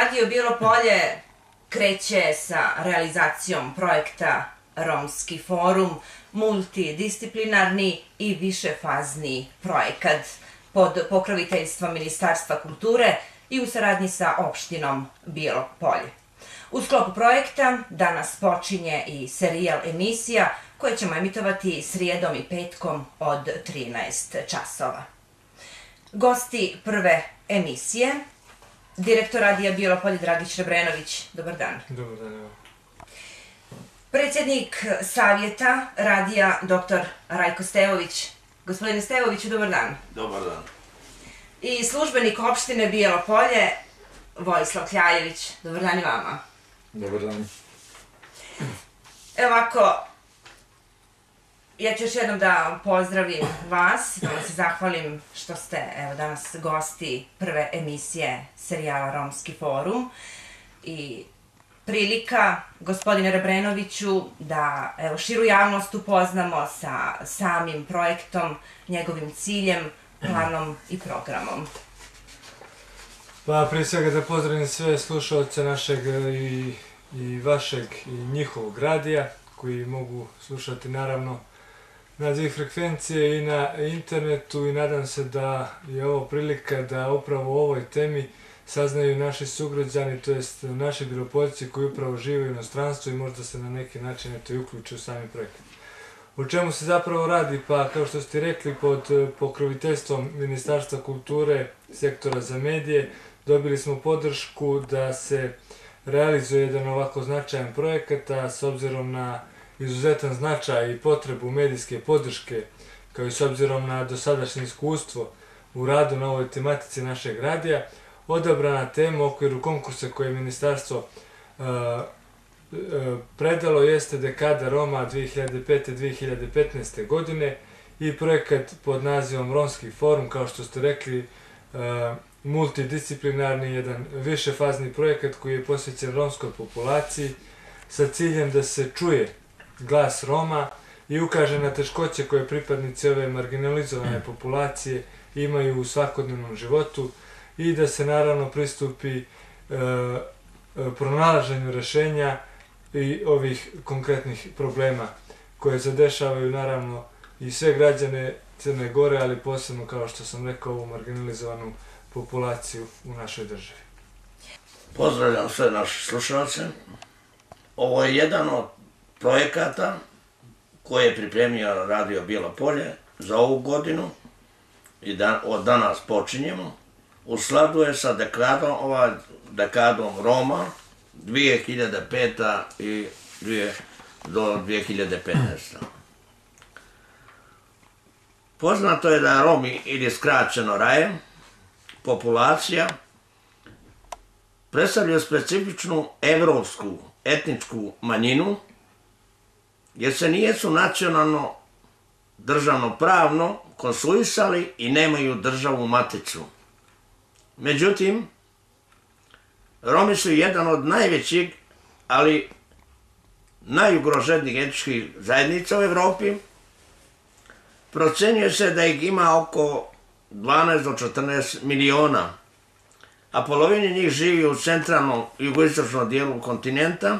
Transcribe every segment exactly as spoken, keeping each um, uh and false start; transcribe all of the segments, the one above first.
Radio Bijelo Polje kreće sa realizacijom projekta Romski forum, multidisciplinarni i višefazni projekat pod pokroviteljstvom Ministarstva kulture i u saradnji sa opštinom Bijelo Polje. U sklopu projekta danas počinje i serijal emisija koje ćemo emitovati srijedom i petkom od trinaest časova. Gosti prve emisije, direktor Radija Bijelo Polje Dragić Rebrenović, dobar dan. Dobar dan, evo. Predsjednik Savjeta Radija doktor Rajko Stevović. Gospodine Stevoviću, dobar dan. Dobar dan. I službenik opštine Bijelo Polje, Vojislav Kljajević. Dobar dan i vama. Dobar dan. Evo ovako, ja ću još jednom da pozdravim vas, da vam se zahvalim što ste evo, danas gosti prve emisije serijala Romski forum i prilika, gospodine Rebrenoviću, da evo, širu javnost upoznamo sa samim projektom, njegovim ciljem, planom i programom. Pa prije svega da pozdravim sve slušalce našeg i, i vašeg i njihovog radija, koji mogu slušati naravno na dvije frekvencije i na internetu, i nadam se da je ovo prilika da upravo o ovoj temi saznaju naši sugrađani, to jest naši Bijelopoljci koji upravo žive u inostranstvu i možda se na neki način eto i uključe u sami projekat. O čemu se zapravo radi? Pa kao što ste rekli, pod pokroviteljstvom Ministarstva kulture, sektora za medije, dobili smo podršku da se realizuje jedan ovako značajan projekat, a s obzirom na izuzetan značaj i potrebu medijske podrške, kao i s obzirom na dosadašnje iskustvo u radu na ovoj tematici našeg radija, odabrana tema u okviru konkursa koje je ministarstvo uh, uh, predalo jeste Dekada Roma dvije hiljade pete do dvije hiljade petnaeste. godine i projekat pod nazivom Romski forum, kao što ste rekli, uh, multidisciplinarni, jedan višefazni projekat koji je posvećen romskoj populaciji sa ciljem da se čuje glas Roma i ukaže na teškoće koje pripadnici ove marginalizovane populacije imaju u svakodnevnom životu i da se naravno pristupi e, pronalaženju rešenja i ovih konkretnih problema koje zadešavaju naravno i sve građane Crne Gore, ali posebno, kao što sam rekao, ovu marginalizovanu populaciju u našoj državi. Pozdravljam sve naše slušalce. Ovo je jedan od projekata koje je pripremio Radio Bijelo Polje za ovu godinu i da, od danas počinjemo. U skladu je sa dekadom, ovaj, dekadom Roma dvije hiljade pete i do dvije hiljade petnaeste. Poznato je da Romi, ili skraćeno Raje, populacija, predstavljaju specifičnu evropsku etničku manjinu, jer se nijesu nacionalno, državno pravno konstruisali i nemaju državu maticu. Međutim, Romi su jedan od najvećih, ali najugroženijih etničkih zajednica u Evropi. Procenjuje se da ih ima oko dvanaest do četrnaest miliona, a polovina njih živi u centralnom i jugoistočnom dijelu kontinenta.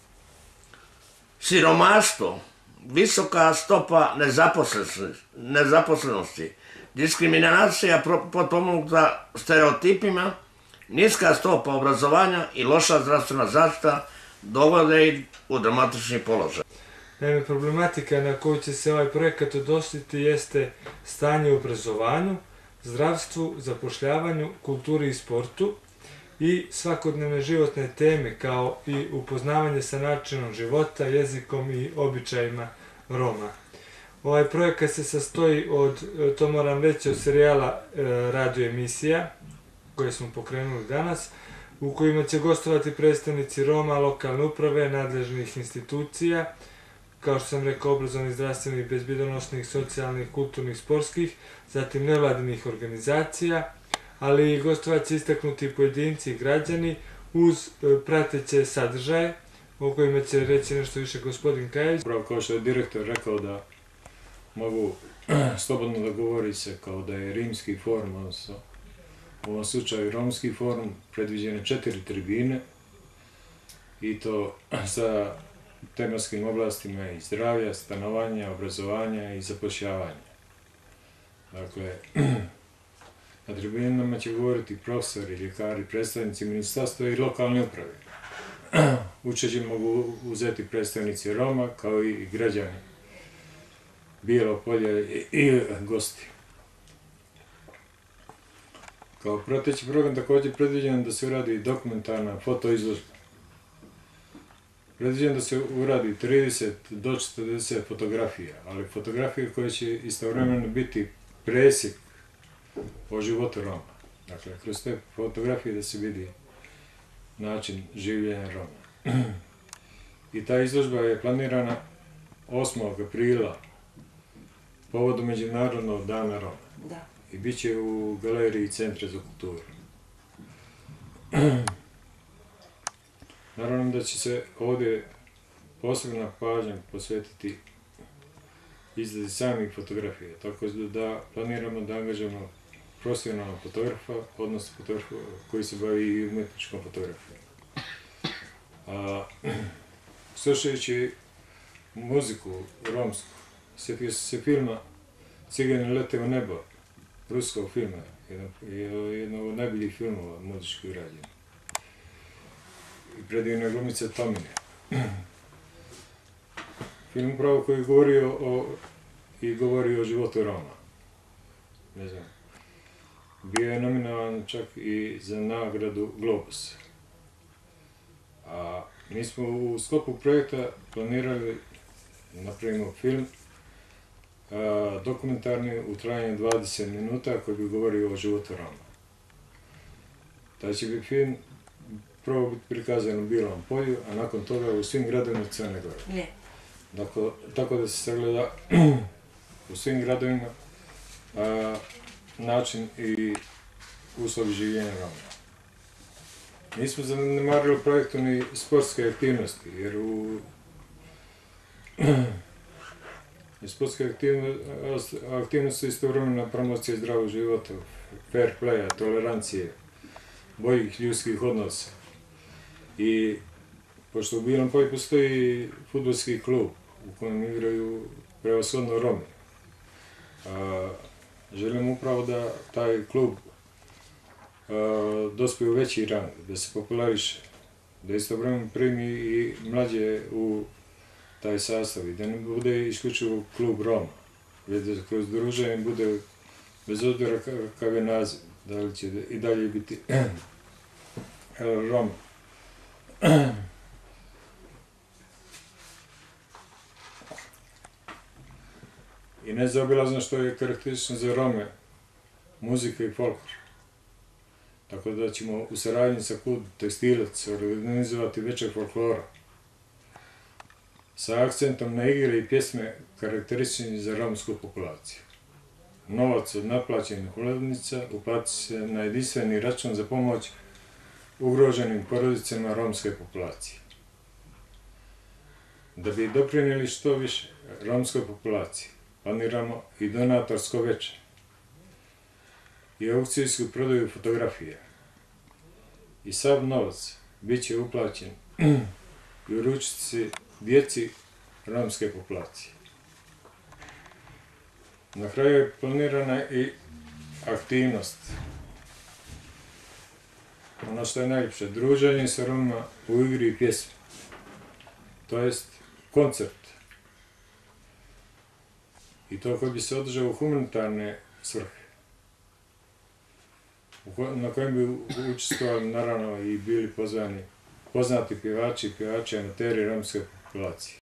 Siromaštvo, visoka stopa nezaposlenosti, diskriminacija potpomognuta stereotipima, niska stopa obrazovanja i loša zdravstvena zaštita dovode ih u dramatični položaj. Naime, problematika na koju će se ovaj projekat odnositi jeste stanje u obrazovanju, zdravstvu, zapošljavanju, kulturi i sportu i svakodnevne životne teme, kao i upoznavanje sa načinom života, jezikom i običajima Roma. Ovaj projekat se sastoji od, to moram reći, od serijala radio emisija koje smo pokrenuli danas, u kojima će gostovati predstavnici Roma, lokalne uprave, nadležnih institucija, kao što sam rekao, obrazovnih, zdravstvenih, bezbjedonosnih, socijalnih, kulturnih, sportskih, zatim nevladinih organizacija, ali i gostovat će istaknuti pojedinci i građani uz prateće sadržaje, o kojima će reći nešto više gospodin Kajević. Upravo kao što je direktor rekao da mogu slobodno da govori se kao da je rimski forum, odnosno u ovom slučaju Romski forum, predviđene četiri tribine i to sa tematskim oblastima i zdravlja, stanovanja, obrazovanja i zapošljavanja. Dakle, na tribinama će govoriti profesori, ljekari, predstavnici ministarstva i lokalne uprave. Učešće mogu uzeti predstavnici Roma kao i građani Bijelo Polje i gosti. Kao prateći program također predviđeno da se uradi dokumentarna fotoizložba. Predviđeno da se uradi trideset do četrdeset fotografija, ali fotografije koje će istovremeno biti presjek o životu Roma. Dakle, kroz te fotografije da se vidi način življenja Roma. I ta izložba je planirana osmog aprila povodom Međunarodnog dana Roma. Da. I bit će u galeriji Centra za kulturu. Naravno da će se ovdje posebna pažnja posvetiti izradi samih fotografija, tako da planiramo da angažujemo profesionalnog fotografa, odnosno fotografa koji se bavi i umjetničkom fotografijom. A, slušajući muziku romsku, sjetio sam se filma Cigani lete u nebo, ruskog filma, jednog od najboljih filmova muzički urađen. I predivne glumice Tomine. Film upravo koji govori o, i govori o životu Roma. Ne znam. Bio je nominovan čak i za nagradu Globus. A mi smo u sklopu projekta planirali napravimo film a, dokumentarni u trajanju dvadeset minuta koji bi govorio o životu Roma. Taj će biti film prvo biti prikazan u Bijelom Polju, a nakon toga u svim gradovima Crne Gore. Ne. Dakle, tako da se sagleda u svim gradovima a, način i uslovi življenja Roma. Nismo zanemarili u projektu ni sportske aktivnosti, jer u sportske aktivnosti, aktivnosti istovremena promocija zdravog života, fair playa, tolerancije, boljih ljudskih odnosa. I pošto u Bijelom Polju postoji fudbalski klub u kojem igraju prevashodno Romi, a, želim upravo da taj klub a, dospije u veći rang, da se populariše, da istovremeno primi i mlađe u taj sastav i da ne bude isključivo klub Roma, već da kroz druženje bude, bez obzira kakav je naziv, da li će i dalje biti Roma. I nezaobilazno što je karakteristično za Rome, muzika i folklor. Tako da ćemo u saradnji sa klub Tekstilac organizovati večer folklora sa akcentom na igre i pjesme karakteristične za romsku populaciju. Novac od naplaćenih ulaznica uplatit se na jedinstveni račun za pomoć ugroženim porodicama romske populacije. Da bi doprinijeli što više romskoj populaciji, planiramo i donatorsko večer i aukcijsku prodaju fotografija. I sav novac bit će uplaćen i uručit se djeci romske populacije. Na kraju je planirana i aktivnost. Ono što je najljepše, druženje sa Romima u igri i pjesmi. To jest koncert. I to koji bi se održao u humanitarne svrhe. Na kojem bi učestvovali naravno i bili pozvani poznati pjevači i pjevači amateri romske populacije.